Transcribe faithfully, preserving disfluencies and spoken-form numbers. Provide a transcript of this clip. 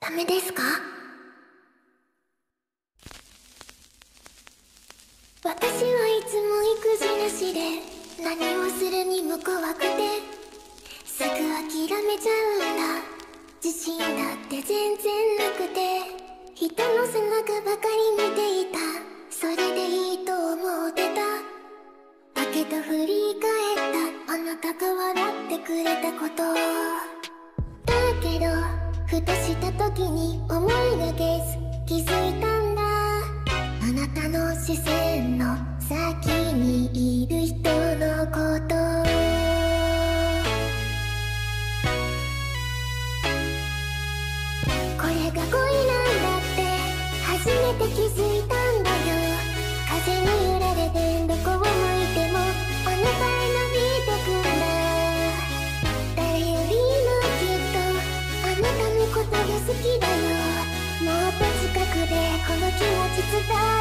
ダメですか？私はいつも育児なしで何をするにも怖くてすぐ諦めちゃうんだ。自信だって全然なくて人の背中ばかり見ていた。それでいいと思ってた。だけど振り返ったあなたが笑ってくれたこと。だけどふとした時に思いがけず気づいたんだ。あなたの視線の先にいる人のこと。これが恋なんだって初めて気づいたんだよ。風に揺られてどこを向いてもあなたへ伸びてくんだ。誰よりもきっとあなたのことが好きだよ。もっと近くでこの気持ち伝え